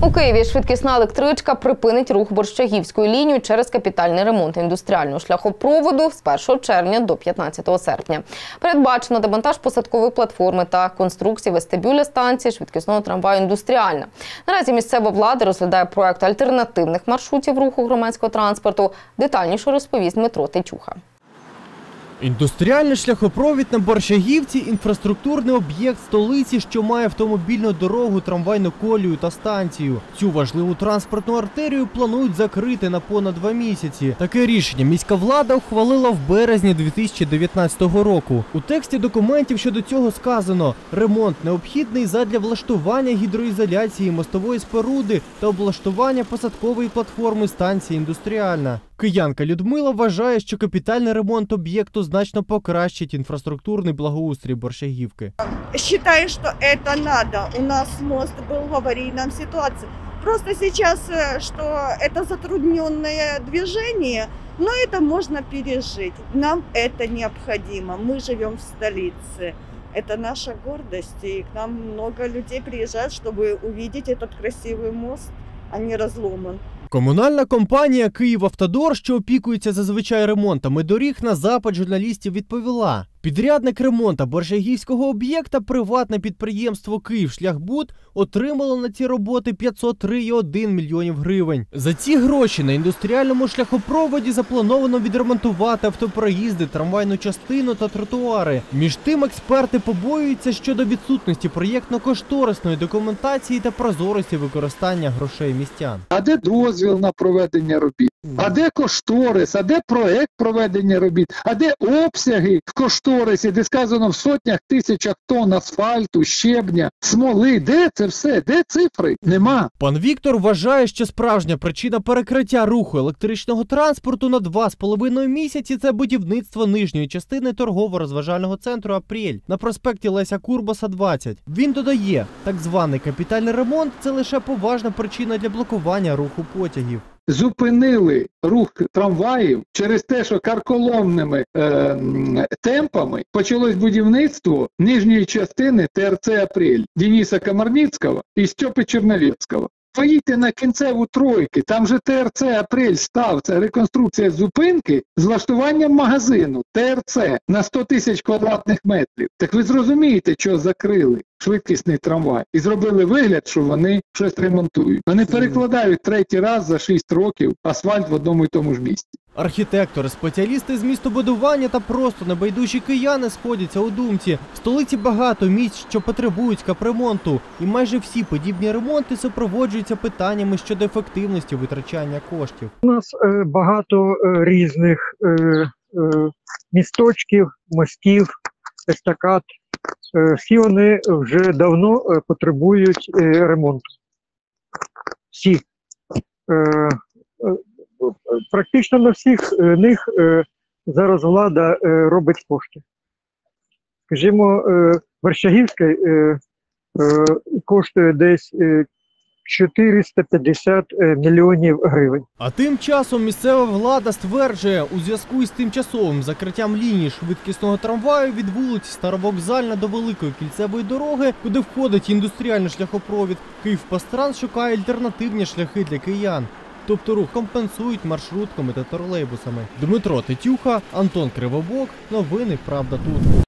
У Києві швидкісна електричка припинить рух Борщагівською лінією через капітальний ремонт індустріального шляхопроводу з 1 червня до 15 серпня. Передбачено демонтаж посадкової платформи та конструкції вестибюля станції швидкісного трамваю «Індустріальна». Наразі місцева влада розглядає проект альтернативних маршрутів руху громадського транспорту. Детальніше розповість Дмитро Тетюха. Індустріальний шляхопровід на Борщагівці – інфраструктурний об'єкт столиці, що має автомобільну дорогу, трамвайну колію та станцію. Цю важливу транспортну артерію планують закрити на понад 2 місяці. Таке рішення міська влада ухвалила в березні 2019 року. У тексті документів щодо цього сказано: ремонт необхідний задля влаштування гідроізоляції мостової споруди та облаштування посадкової платформи станції «Індустріальна». Киянка Людмила вважає, що капітальний ремонт об'єкту значно покращить інфраструктурний благоустрій Борщагівки. Считаю, что это надо. У нас мост был в аварийном ситуации. Просто сейчас, что это затрудненное движение, но это можно пережить. Нам это необходимо. Мы живем в столице. Это наша гордость, и к нам много людей приезжают, чтобы увидеть этот красивый мост, а не разломан. Комунальна компанія «Київавтодор», що опікується зазвичай ремонтами доріг, на запит журналістів відповіла: підрядник ремонту борщагівського об'єкта, приватне підприємство «Київшляхбуд», отримало на ці роботи 503,1 мільйонів гривень. За ці гроші на індустріальному шляхопроводі заплановано відремонтувати автопроїзди, трамвайну частину та тротуари. Між тим, експерти побоюються щодо відсутності проєктно-кошторисної документації та прозорості використання грошей містян. А де дозвіл на проведення робіт? А де кошторис? А де проект проведення робіт? А де обсяги в кошторисі, де сказано в сотнях тисячах тонн асфальту, щебня, смоли? Де це все? Де цифри? Нема. Пан Віктор вважає, що справжня причина перекриття руху електричного транспорту на 2,5 місяці – це будівництво нижньої частини торгово-розважального центру «Апрель» на проспекті Леся Курбаса, 20. Він додає, так званий капітальний ремонт – це лише поважна причина для блокування руху потягів. Зупинили рух трамваїв через те, що карколомними темпами почалось будівництво нижньої частини ТРЦ «Апрель» Дениса Комарницького і Стьопи Черновецького. Поїдьте на кінцеву тройки, там же ТРЦ «Апрель» став, це реконструкція зупинки з влаштуванням магазину ТРЦ на 100 тисяч квадратних метрів. Так ви зрозумієте, що закрили швидкісний трамвай і зробили вигляд, що вони щось ремонтують. Вони перекладають 3-й раз за 6 років асфальт в одному і тому ж місці. Архітектори, спеціалісти з містобудування та просто небайдужі кияни сходяться у думці. В столиці багато місць, що потребують капремонту, і майже всі подібні ремонти супроводжуються питаннями щодо ефективності витрачання коштів. У нас багато різних місточків, мостів, естакад. Всі вони вже давно потребують ремонту. Всі. Практично на всіх них зараз влада робить кошти. Скажімо, Борщагівська коштує десь 450 мільйонів гривень. А тим часом місцева влада стверджує, у зв'язку із тимчасовим закриттям лінії швидкісного трамваю від вулиці Старовокзальна до Великої кільцевої дороги, куди входить індустріальний шляхопровід, «Київпастранс» шукає альтернативні шляхи для киян. Тобто рух компенсують маршрутками та тролейбусами. Дмитро Тетюха, Антон Кривобок. Новини «Правда тут».